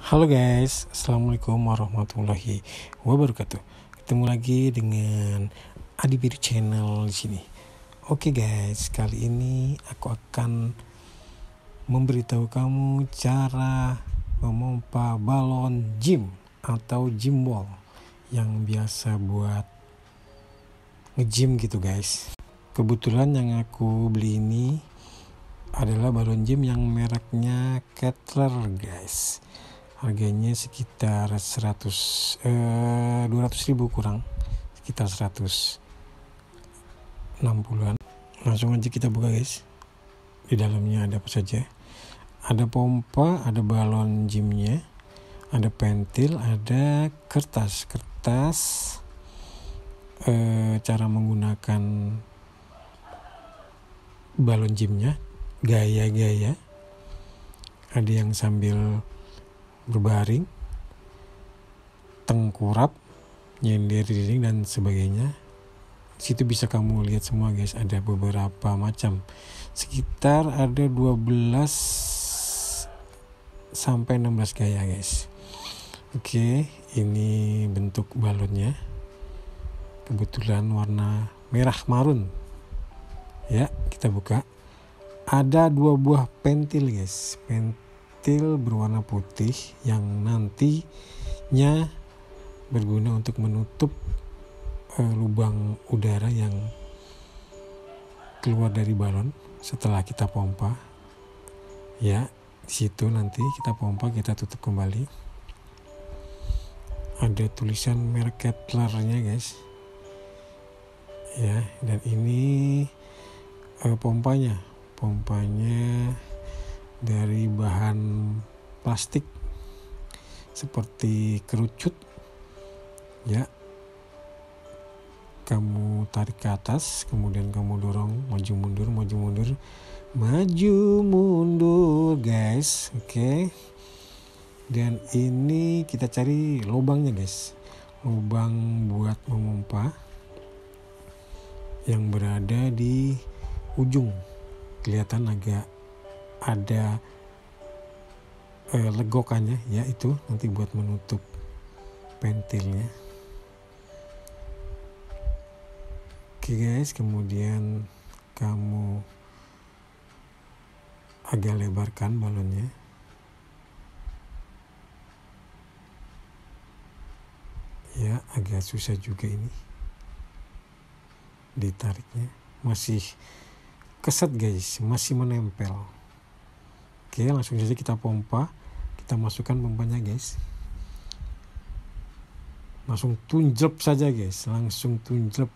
Halo guys, assalamualaikum warahmatullahi wabarakatuh. Ketemu lagi dengan Adi Biru Channel di sini. Oke guys, kali ini aku akan memberitahu kamu cara memompa balon gym atau gym ball yang biasa buat nge-gym gitu guys. Kebetulan yang aku beli ini adalah balon gym yang mereknya Kettler guys. Harganya sekitar 200.000 kurang, sekitar 160-an. Langsung aja kita buka guys. Di dalamnya ada apa saja? Ada pompa, ada balon gymnya, ada pentil, ada kertas cara menggunakan balon gymnya, gaya-gaya. Ada yang sambil berbaring, tengkurap, nyender dinding dan sebagainya. Di situ bisa kamu lihat semua guys, ada beberapa macam. Sekitar ada 12 sampai 16 gaya guys. Oke, ini bentuk balonnya. Kebetulan warna merah marun. Ya, kita buka. Ada 2 buah pentil guys. Pentil berwarna putih yang nantinya berguna untuk menutup lubang udara yang keluar dari balon setelah kita pompa. Ya, di situ nanti kita pompa, kita tutup kembali. Ada tulisan merek Kettler-nya guys. Ya, dan ini pompanya dari bahan plastik seperti kerucut. Ya, kamu tarik ke atas, kemudian kamu dorong maju mundur guys. Oke. Dan ini kita cari lubangnya guys, lubang buat memompa yang berada di ujung. Kelihatan agak ada legokannya, ya itu nanti buat menutup pentilnya. Oke guys, kemudian kamu agak lebarkan balonnya. Ya, agak susah juga ini ditariknya, masih keset guys, masih menempel. Oke, langsung saja kita pompa. Kita masukkan pompanya guys. Langsung tunjlep saja guys, langsung tunjlep.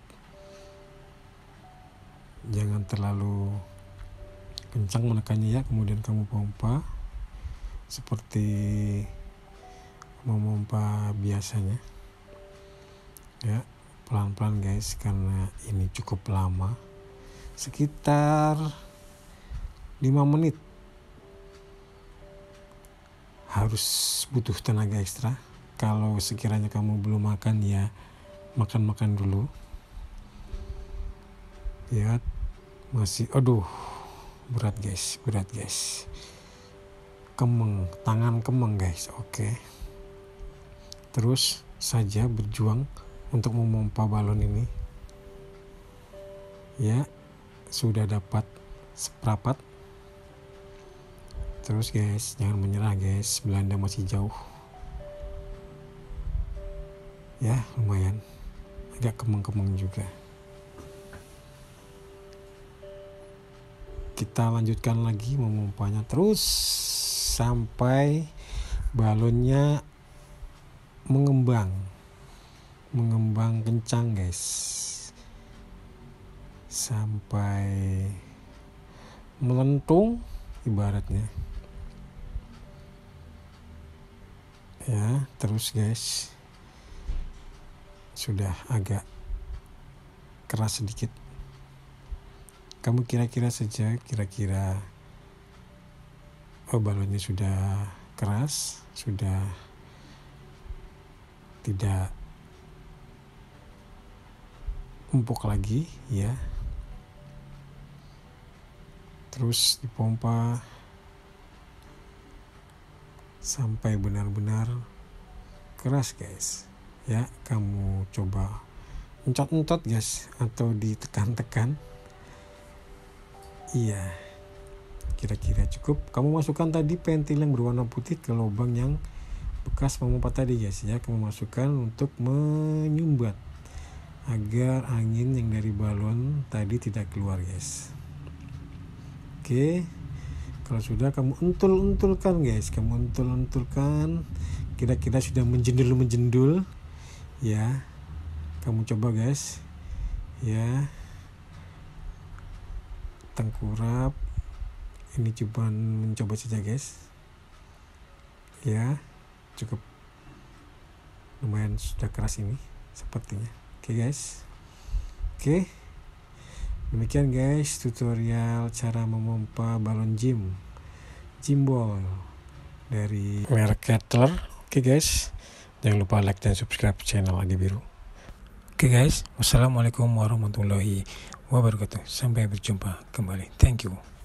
Jangan terlalu kencang menekannya ya. Kemudian kamu pompa seperti memompa biasanya. Ya, pelan-pelan guys, karena ini cukup lama. Sekitar 5 menit. Harus butuh tenaga ekstra. Kalau sekiranya kamu belum makan, ya makan dulu. Ya, masih berat guys. Tangan kemeng guys. Oke. Terus saja berjuang untuk memompa balon ini. Ya, sudah dapat seprapat. Terus guys, jangan menyerah guys, Belanda masih jauh. Ya, lumayan. Agak kemeng-kemeng juga. Kita lanjutkan lagi memompanya terus sampai balonnya mengembang kencang guys, sampai melentung ibaratnya. Ya, terus guys, sudah agak keras sedikit. Kamu kira-kira balonnya sudah keras, sudah tidak empuk lagi ya. Terus dipompa sampai benar-benar keras guys ya. Kamu coba entot-entot guys, atau ditekan-tekan. Iya, kira-kira cukup. Kamu masukkan tadi pentil yang berwarna putih ke lubang yang bekas memompa tadi guys ya. Kamu masukkan untuk menyumbat agar angin yang dari balon tadi tidak keluar guys. Oke, kalau sudah kamu untul-untulkan guys, kamu untul-untulkan, kira-kira sudah menjendul ya. Kamu coba guys ya, tengkurap. Ini cuma mencoba saja guys ya, cukup lumayan sudah keras ini sepertinya. Oke guys, oke, demikian guys tutorial cara memompa balon gym ball dari merek Kettler. Oke guys, jangan lupa like dan subscribe channel Adi Biru. Oke guys, wassalamualaikum warahmatullahi wabarakatuh. Sampai berjumpa kembali. Thank you.